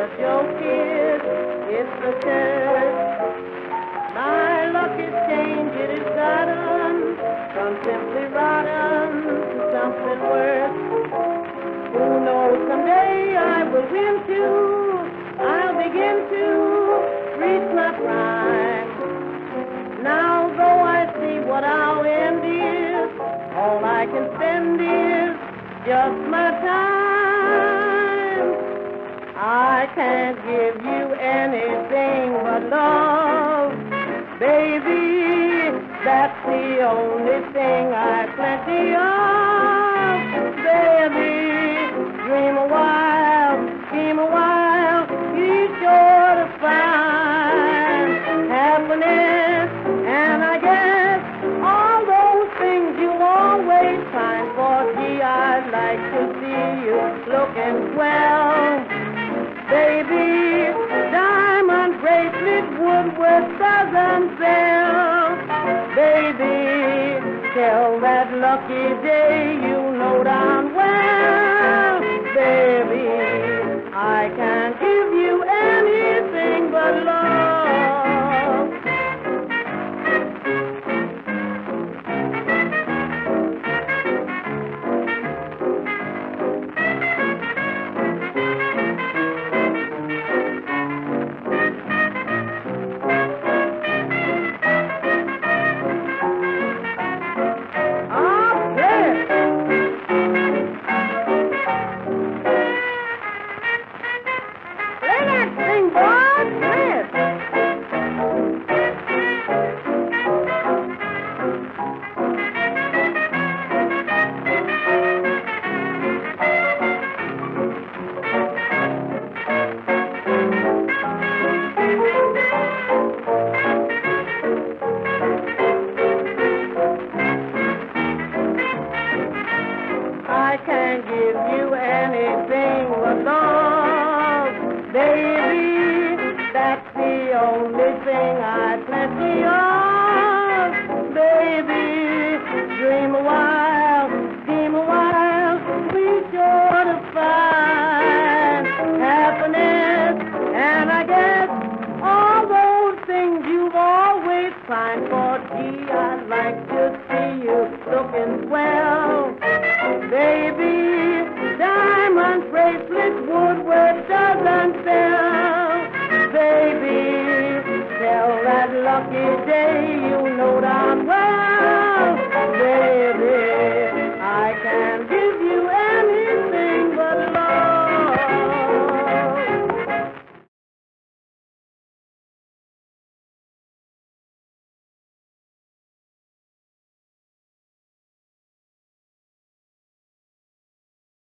just your kiss. It's the curse. My luck is changed, it is sudden, from simply rotten to something worse. Who knows, someday I will win too. I'll begin to reach my prime. Now, though I see what our end is, all I can spend is just my time. I can't give you anything but love, baby. That's the only thing I've plenty of, baby. Dream a while, scheme a while, be sure to find happiness. And I guess all those things you always find. For gee, I'd like to see you looking swell, baby. Diamond bracelet, Woodworth doesn't sell, baby. Till that lucky day you know darn well, baby, I can't give you anything but love. Lucky day